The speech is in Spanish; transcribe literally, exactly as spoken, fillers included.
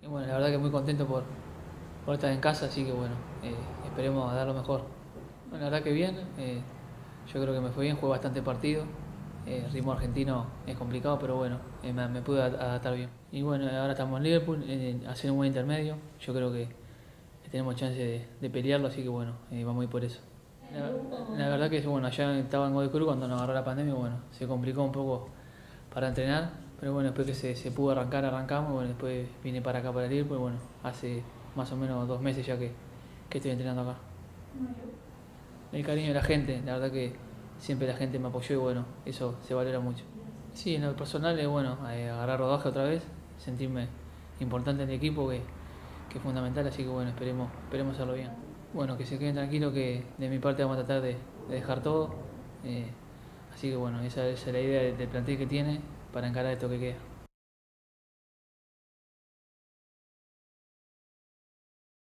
Bueno, la verdad que muy contento por, por estar en casa, así que bueno, eh, esperemos dar lo mejor. Bueno, la verdad que bien, eh, yo creo que me fue bien, jugué bastante partido. Eh, el ritmo argentino es complicado, pero bueno, eh, me, me pude adaptar bien. Y bueno, ahora estamos en Liverpool, eh, haciendo un buen intermedio. Yo creo que tenemos chance de, de pelearlo, así que bueno, eh, vamos a ir por eso. La, la verdad que bueno, allá estaba en Godoy Cruz cuando nos agarró la pandemia, bueno, se complicó un poco para entrenar, pero bueno, después que se, se pudo arrancar, arrancamos, bueno, después vine para acá para el Liverpool, bueno, hace más o menos dos meses ya que, que estoy entrenando acá. El cariño de la gente, la verdad que siempre la gente me apoyó y bueno, eso se valora mucho. Sí, en lo personal es bueno, eh, agarrar rodaje otra vez, sentirme importante en el equipo, que, que es fundamental, así que bueno, esperemos, esperemos hacerlo bien. Bueno, que se queden tranquilos que de mi parte vamos a tratar de, de dejar todo, eh, así que bueno, esa, esa es la idea del plantel que tiene para encarar esto que queda.